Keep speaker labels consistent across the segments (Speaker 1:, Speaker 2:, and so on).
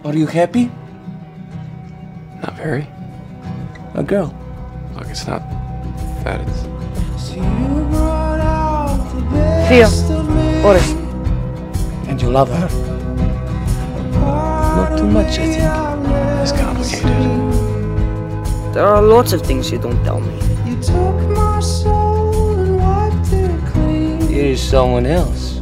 Speaker 1: Are you happy?
Speaker 2: Not very.
Speaker 1: A girl.
Speaker 2: Look, it's not that, it's...
Speaker 3: Theo, Boris.
Speaker 1: And you love her? Not too much, I think.
Speaker 2: It's complicated.
Speaker 3: There are lots of things you don't tell me.
Speaker 1: Here is someone else.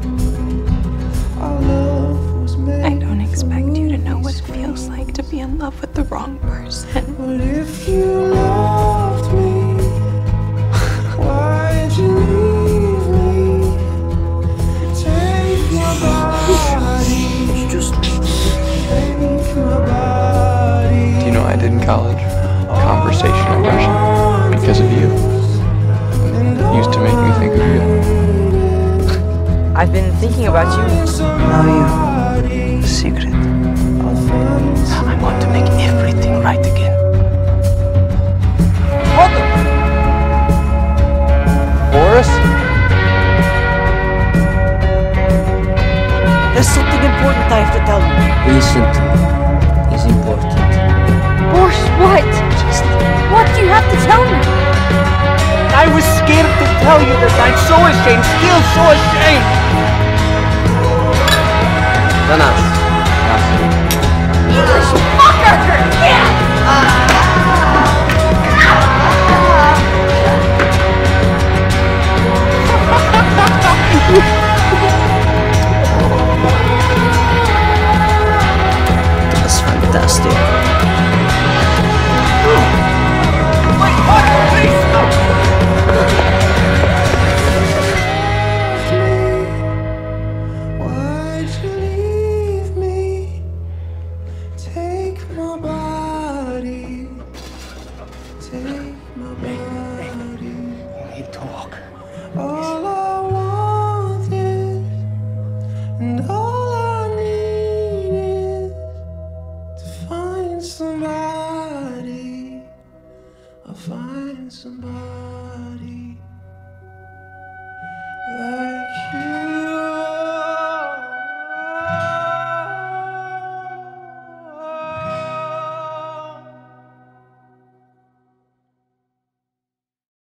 Speaker 4: I don't expect you to know what it feels like to be in love with the wrong person.
Speaker 5: But if you loved me, why'd you leave me? Take my body.
Speaker 3: It's just...
Speaker 5: Take my body.
Speaker 2: Do you know what I did in college? Conversational Russian. Because of you. It used to make me think of you.
Speaker 3: I've been thinking about you.
Speaker 1: Now you. A secret. I want to make everything right again.
Speaker 3: Hold on!
Speaker 1: Boris?
Speaker 3: There's something important I have to tell you.
Speaker 1: Listen to me. It's important.
Speaker 6: Boris, what? What do you have to tell me?
Speaker 3: I was scared to tell you this. I'm so ashamed. Still so ashamed.
Speaker 1: За нас.
Speaker 6: English fucker! Yeah!
Speaker 3: That's fantastic.
Speaker 5: Why'd you leave me? Take my body. Take my body.
Speaker 1: We talk.
Speaker 5: All I wanted and all I needed to find somebody. I'll find somebody.